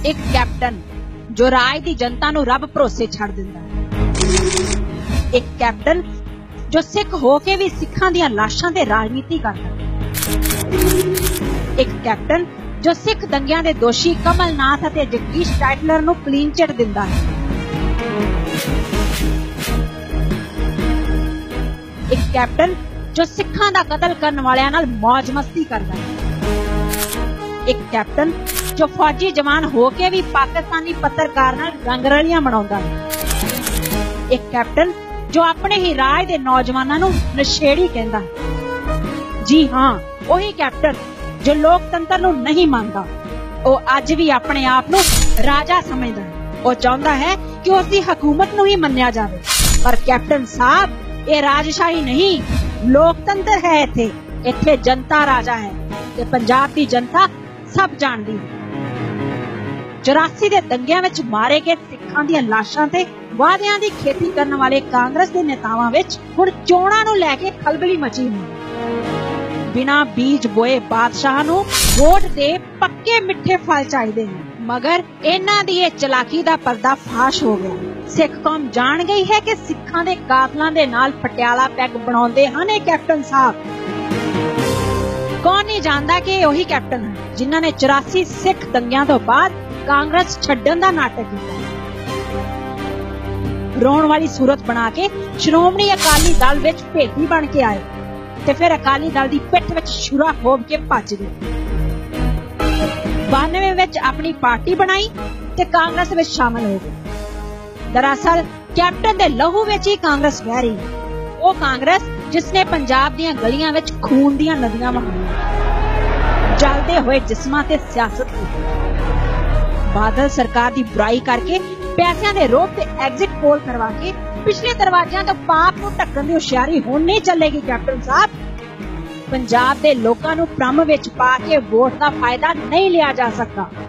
एक कैप्टन जो राज दी जनता नूं रब भरोसे छड़ दिंदा है। एक कैप्टन जो सिख होके भी सिखां दियां लाशां ते राजनीति करदा है। एक कैप्टन जो सिख दंगियां दे दोषी कमलनाथ अते जगदीश टाइटलर नूं क्लीन चिट दिंदा है। एक कैप्टन जो सिखां दा कतल करन वालियां नाल मौज मस्ती करदा है। एक कैप्टन जो फौजी जवान होके भी पाकिस्तानी पत्रकार नाल रंगरलियां मनाउंदा है। एक कैप्टन जो अपने ही राज दे नौजवानां नूं नशेड़ी कहंदा है। जी हां, वही कैप्टन जो लोकतंत्र नूं नहीं मानदा, वो अज भी अपने आप नूं राजा समझदा है। वो चाहुंदा है कि उसदी हुकूमत नूं ही मन्निया जावे। पर कैप्टन साहब, ये राजशाही नहीं, लोकतंत्र है। इत्थे जनता राजा है ते पंजाब दी जनता सब जानदी है। 84 दे दंगियां विच मारे गए सिखां दी लाशां ते वादियां दी खेती करन वाले कांग्रेस दे नेतावां विच हुण चोणां नूं लैके खलबली मची हुई। बिना बीज बोए बादशाह नूं वोट दे पक्के मिठे फल चाहीदे ने, मगर इन्हां दी इह चलाकी दा पर्दा फाश हो गया। सिख कौम जान गई है कि सिखां दे कातलां दे नाल पटियाला पैग बनाउंदे हन ये कैप्टन साहब। कौन नहीं जानदा कि वही कैप्टन है जिन्हां ने 84 सिख दंगियां तो बाद कांग्रेस छड्डण दा नाटक कीता। रोण वाली सूरत बना के श्रोमणी अकाली दल विच भेदी बन के आए ते फिर अकाली दल दी पिठ विच छुरा खोब के भज गए। 92 विच अपनी पार्टी बनाई ते कांग्रेस विच शामिल हो गए। दरअसल कैप्टन दे लहू विच ही कांग्रेस बह रही है। वो कांग्रेस जिसने पंजाब दियां गलियां विच खून दियां नदियां वहाईयां, जलदे हुए जिस्मां ते सियासत की। बादल सरकार दी बुराई करके पैसिਆਂ दे रोप ते एग्जिट पोल करवा के पिछले दरवाजियां तो पाप नूं ढक्कण दी होशियारी हुण नहीं चलेगी। कैप्टन साहब, पंजाब दे लोकां नूं भ्रम विच पा के वोट दा फायदा नहीं लिया जा सकता।